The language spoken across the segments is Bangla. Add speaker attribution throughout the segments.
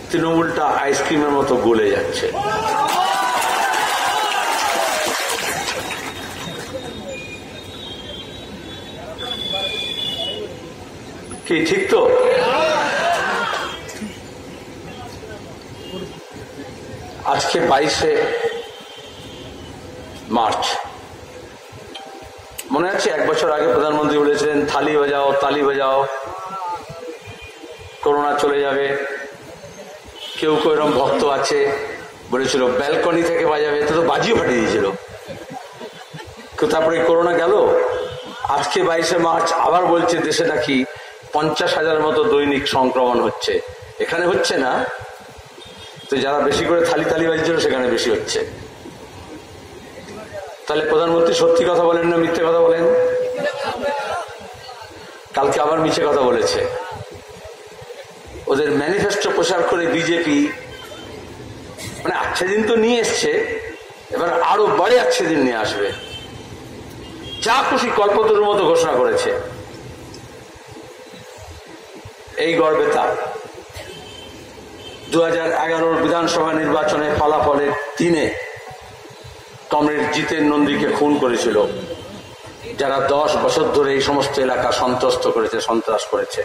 Speaker 1: তৃণমূলটা আইসক্রিমের মতো গলে যাচ্ছে। কি ঠিক তো? আজকে 22শে মার্চ, মনে আছে 1 বছর আগে প্রধানমন্ত্রী বলেছিলেন থালি বাজাও তালি বাজাও, করোনা চলে যাবে। কেউ কেউ এরকম ভক্ত আছে বলেছিল ব্যালকনি থেকে বাজাবে, তো বাজিও ফাটিয়ে দিয়েছিল। তারপরে করোনা গেল। আজকে 22শে মার্চ আবার বলছে দেশে নাকি 50,000 মতো দৈনিক সংক্রমণ হচ্ছে। এখানে হচ্ছে না তো, যারা বেশি করে থালি তালি বাজছিল সেখানে বেশি হচ্ছে। তাহলে প্রধানমন্ত্রী সত্যি কথা বলেন না মিথ্যে কথা বলেন? কালকে আবার মিছে কথা বলেছে। ওদের ম্যানিফেস্টো প্রচার করে বিজেপি মানে আচ্ছা দিন তো নিয়ে এসছে, এবার আরো বড় আচ্ছা দিন নিয়ে আসবে। যা খুশি কল্পতরুর মতো ঘোষণা করেছে। এই গর্বেতা 2011 বিধানসভা নির্বাচনের ফলাফলের দিনে কমরেড জিতেন নন্দীকে খুন করেছিল, যারা 10 বছর ধরে এই সমস্ত এলাকা সন্ত্রস্ত করেছে, সন্ত্রাস করেছে।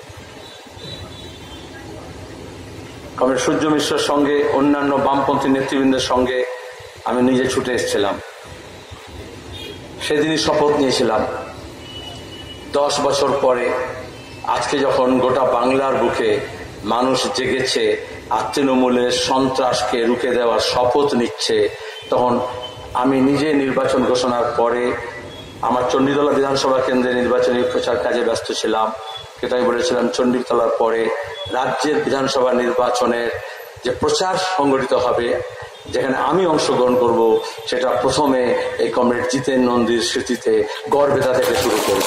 Speaker 1: কমরেড সূর্য মিশ্রের সঙ্গে অন্যান্য বামপন্থী নেতৃবৃন্দের সঙ্গে আমি নিজে ছুটে এসেছিলাম। সেদিনই শপথ নিয়েছিলাম 10 বছর পরে আজকে যখন গোটা বাংলার বুকে মানুষ জেগেছে, আর তৃণমূলের সন্ত্রাসকে রুখে দেওয়ার শপথ নিচ্ছে, তখন আমি নিজে নির্বাচন ঘোষণার পরে আমার চণ্ডীতলা বিধানসভা কেন্দ্রে নির্বাচনী প্রচার কাজে ব্যস্ত ছিলাম। কিন্তু আমি বলেছিলাম চণ্ডীতলার পরে রাজ্যের বিধানসভা নির্বাচনের যে প্রচার সংগঠিত হবে, যেখানে আমি অংশগ্রহণ করব, সেটা প্রথমে এই কমরেড জিতেন নন্দীর স্মৃতিতে গড়বেতা থেকে শুরু করব।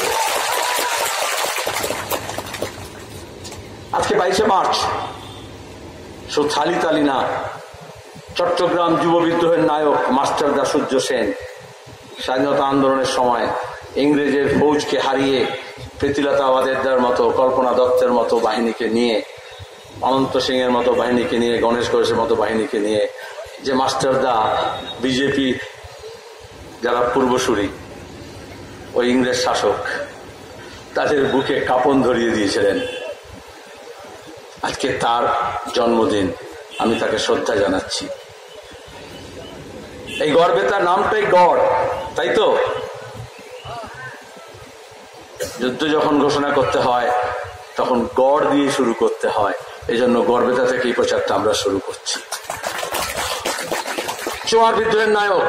Speaker 1: আজকে 22শে মার্চ শুধু থালি তালি না, চট্টগ্রাম যুব বিদ্রোহের নায়ক মাস্টার দা সূর্য সেন স্বাধীনতা আন্দোলনের সময় ইংরেজের ফৌজকে হারিয়ে প্রীতিলতা ওয়াদ্দেদার মতো, কল্পনা দত্তের মতো বাহিনীকে নিয়ে, অনন্ত সিং এর মতো বাহিনীকে নিয়ে, গণেশ ঘোষের মতো বাহিনীকে নিয়ে যে মাস্টার দা বিজেপি যারা পূর্বসূরি, ওই ইংরেজ শাসক, তাদের বুকে কাঁপন ধরিয়ে দিয়েছিলেন। আজকে তার জন্মদিন, আমি তাকে শ্রদ্ধা জানাচ্ছি। এই গড়বেতার নামটাই গড়, তাই তো? যুদ্ধ যখন ঘোষণা করতে হয় তখন গড় দিয়ে শুরু করতে হয়, এই জন্য গড়বেতা থেকে এই প্রচারটা আমরা শুরু করছি। চোয়ার বিদ্রোহের নায়ক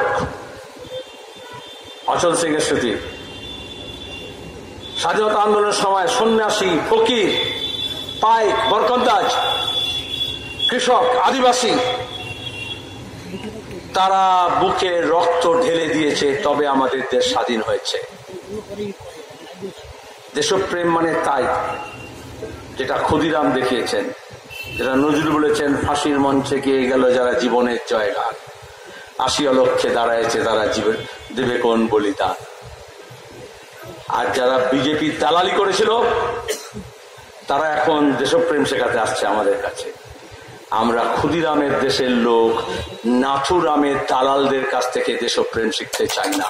Speaker 1: অচল সিং এর স্মৃতি, স্বাধীনতা আন্দোলনের সময় সন্ন্যাসী, ফকির, পাইক, বরকন্দাজ, কৃষক, আদিবাসী, তারা বুকে রক্ত ঢেলে দিয়েছে, তবে আমাদের দেশ স্বাধীন হয়েছে। দেশপ্রেম মানে তাই, যেটা ক্ষুদিরাম দেখিয়েছেন, যেটা নজরুল বলেছেন, ফাঁসির মঞ্চে গিয়ে গেল যারা জীবনের জয়গান, 80 অলক্ষে দাঁড়ায়ছে তারা জীবন দেবে কোন বলিদান। আর যারা বিজেপি দালালি করেছিল তারা এখন দেশপ্রেম শেখাতে আসছে আমাদের কাছে। আমরা ক্ষুদিরামের দেশের লোক, নাথুরামের দালালদের কাছ থেকে দেশপ্রেম শিখতে চাই না।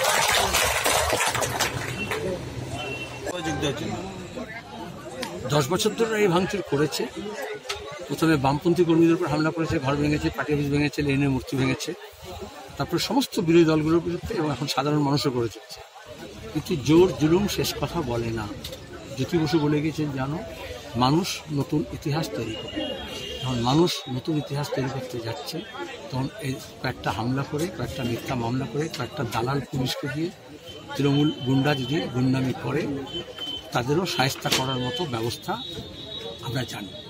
Speaker 2: 10 বছর ধরে এই ভাঙচুর করেছে। প্রথমে বামপন্থী কর্মীদের উপর হামলা করেছে, ঘর ভেঙেছে, পার্টি অফিস ভেঙেছে, লেনিনের মূর্তি ভেঙেছে, তারপরে সমস্ত বিরোধী দলগুলোর বিরুদ্ধে, এবং এখন সাধারণ মানুষও করে চলছে। কিন্তু জোর জুলুম শেষ কথা বলে না। জ্যোতি বসু বলে গেছেন, জানো, মানুষ নতুন ইতিহাস তৈরি করে। যখন মানুষ নতুন ইতিহাস তৈরি করতে যাচ্ছে, তখন এই কয়েকটা হামলা করে, কয়েকটা মিথ্যা মামলা করে, কয়েকটা দালাল পুলিশকে দিয়ে তৃণমূল গুন্ডা যদি গুন্ডামি করে, তাদেরও শায়েস্তা করার মতো ব্যবস্থা আমরা জানি।